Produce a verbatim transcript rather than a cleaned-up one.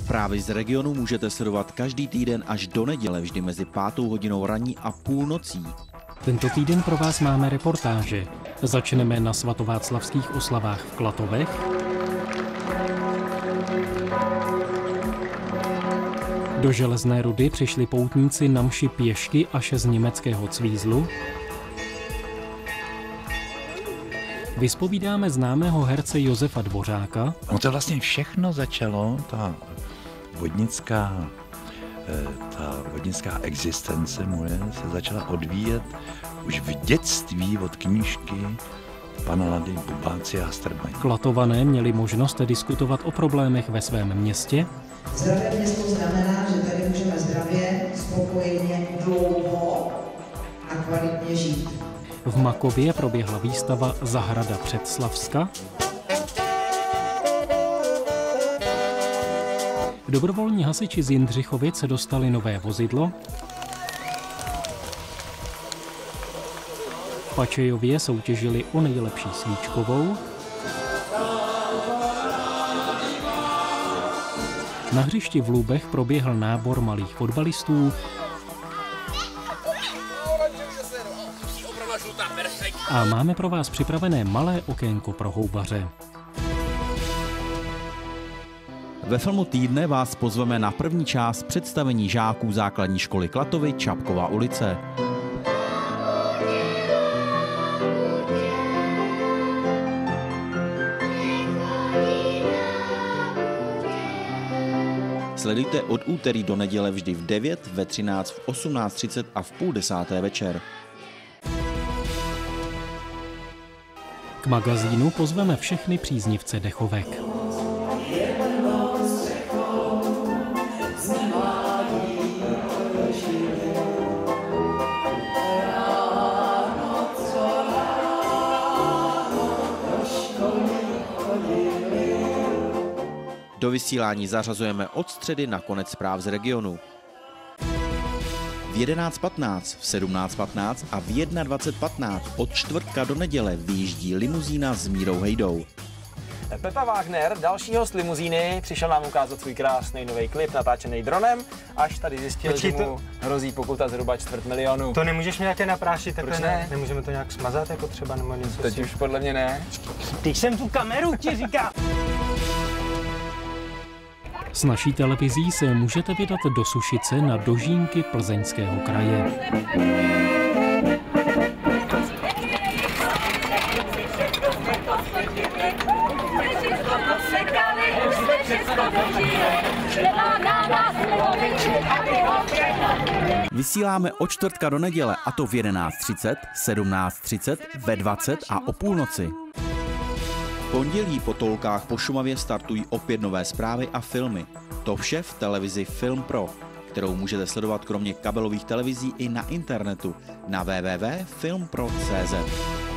Zprávy z regionu můžete sledovat každý týden až do neděle, vždy mezi pátou hodinou ranní a půlnocí. Tento týden pro vás máme reportáže. Začneme na svatováclavských oslavách v Klatovech. Do Železné Rudy přišli poutníci na mši pěšky až z německého Cvízlu. Vyspovídáme známého herce Josefa Dvořáka. No to vlastně všechno začalo, ta vodnická, ta vodnická existence moje se začala odvíjet už v dětství od knížky pana Lady Bubáci a Strbaň. Klatované měli možnost diskutovat o problémech ve svém městě. Zdravé město znamená, že tady můžeme zdravě, spokojeně, dlouho a kvalitně žít. V Makově proběhla výstava Zahrada Předslavska. Dobrovolní hasiči z Jindřichovic dostali nové vozidlo. V Pačejově soutěžili o nejlepší svíčkovou. Na hřišti v Lubech proběhl nábor malých fotbalistů. A máme pro vás připravené malé okénko pro houbaře. Ve filmu týdne vás pozveme na první část představení žáků základní školy Klatovy Čapkova ulice. Sledujte od úterý do neděle vždy v devět, ve třináct, v osmnáct třicet a v půl desáté večer. K magazínu pozveme všechny příznivce dechovek. Do vysílání zařazujeme od středy na konec zpráv z regionu. V jedenáct patnáct, v sedmnáct patnáct a v dvacet jedna patnáct od čtvrtka do neděle vyjíždí limuzína s Mírou Hejdou. Pepa Wagner, další host limuzíny, přišel nám ukázat svůj krásný nový klip natáčený dronem, až tady zjistil, Počkej, že mu to... hrozí pokuta zhruba čtvrt milionu. To nemůžeš mě nějaké naprášit, Proč ne? Nemůžeme to nějak smazat jako třeba nebo něco. Teď si... už podle mě ne. Teď jsem tu kameru ti říká. S naší televizí se můžete vydat do Sušice na dožínky Plzeňského kraje. Vysíláme od čtvrtka do neděle, a to v jedenáct třicet, sedmnáct třicet, ve dvacet a o půlnoci. V pondělí po Tolkách po Šumavě startují opět nové zprávy a filmy. To vše v televizi Film Pro, kterou můžete sledovat kromě kabelových televizí i na internetu na w w w tečka film pro tečka c z.